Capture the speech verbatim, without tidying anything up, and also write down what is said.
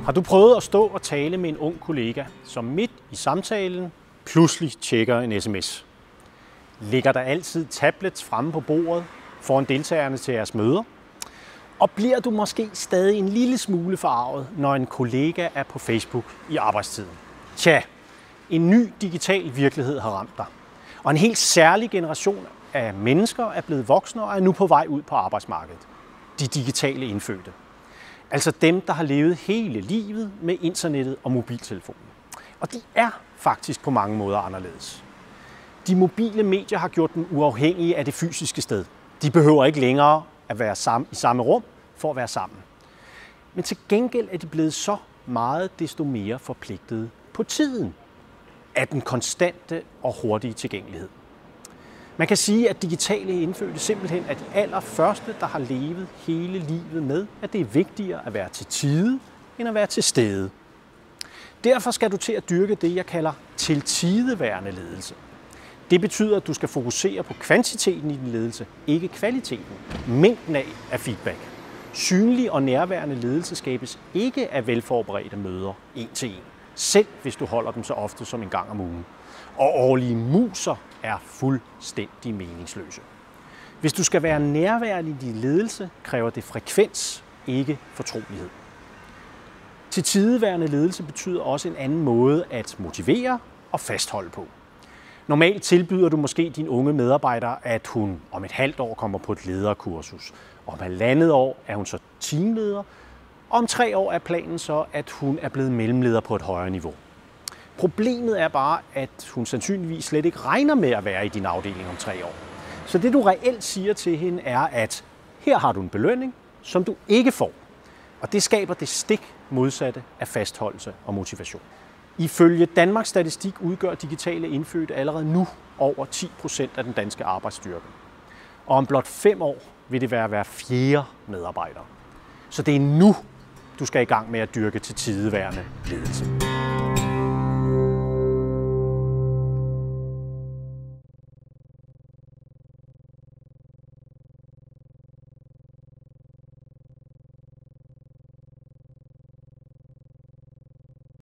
Har du prøvet at stå og tale med en ung kollega, som midt i samtalen pludselig tjekker en sms? Ligger der altid tablets fremme på bordet foran deltagerne til jeres møder? Og bliver du måske stadig en lille smule forarvet, når en kollega er på Facebook i arbejdstiden? Tja, en ny digital virkelighed har ramt dig. Og en helt særlig generation af mennesker er blevet voksne og er nu på vej ud på arbejdsmarkedet. De digitale indfødte. Altså dem, der har levet hele livet med internettet og mobiltelefonen. Og de er faktisk på mange måder anderledes. De mobile medier har gjort dem uafhængige af det fysiske sted. De behøver ikke længere at være sammen, i samme rum for at være sammen. Men til gengæld er de blevet så meget desto mere forpligtede på tiden af den konstante og hurtige tilgængelighed. Man kan sige, at digitale indfødte simpelthen er de allerførste, der har levet hele livet med, at det er vigtigere at være til tide, end at være til stede. Derfor skal du til at dyrke det, jeg kalder tiltideværende ledelse. Det betyder, at du skal fokusere på kvantiteten i din ledelse, ikke kvaliteten, mængden af, af feedback. Synlig og nærværende ledelse skabes ikke af velforberedte møder en til en, selv hvis du holder dem så ofte som en gang om ugen. Og årlige muser er fuldstændig meningsløse. Hvis du skal være nærværende i din ledelse, kræver det frekvens, ikke fortrolighed. Til tideværende ledelse betyder også en anden måde at motivere og fastholde på. Normalt tilbyder du måske din unge medarbejder, at hun om et halvt år kommer på et lederkursus. Om halvandet år er hun så teamleder, og om tre år er planen så, at hun er blevet mellemleder på et højere niveau. Problemet er bare, at hun sandsynligvis slet ikke regner med at være i din afdeling om tre år. Så det du reelt siger til hende er, at her har du en belønning, som du ikke får. Og det skaber det stik modsatte af fastholdelse og motivation. Ifølge Danmarks Statistik udgør digitale indfødte allerede nu over ti procent af den danske arbejdsstyrke. Og om blot fem år vil det være hver fjerde medarbejder. Så det er nu, du skal i gang med at dyrke til tideværende ledelse.